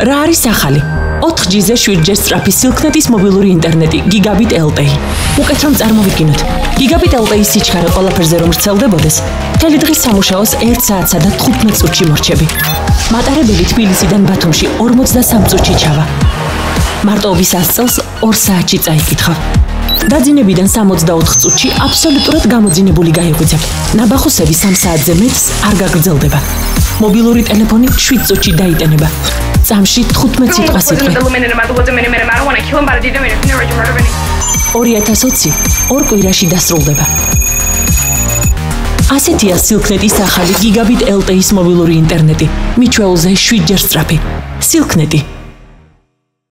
რა არის ახალი? 4G-ზე 7-ჯერ სწრაფი Silknet-ის მობილური ინტერნეტი Gigabit LTE. უკეთ რომ წარმოვიდგინოთ, Gigabit LTE-ის სიჩქარე ყველაფერზე რომ ვრცელდებოდეს, მთელი დღის სამუშაოს 1 საათსა და 15 წუთში მორჩები. მატარებელი თბილისიდან ბათუმში 43 წუთში ჩავა. მარტოობის 100 წელს 2 საათში წაიკითხავ. დაძინებიდან 64 წუთში აბსოლუტურად გამოძინებული გაიღვიძებ. ნაბახუსები 3 საათზე მეტს არ გაგრძელდება. მობილური ტელეფონი 7 წუთში დაიტანება. წამში 15 სიტყვასიტყვი. 2020 ორ კვირაში დასრულდება. ასეთია Silknet-ის ახალი Gigabit LTE-ის მობილური ინტერნეტი. მიჩვეულზე 7-ჯერ სწრაფი. Silknet-ი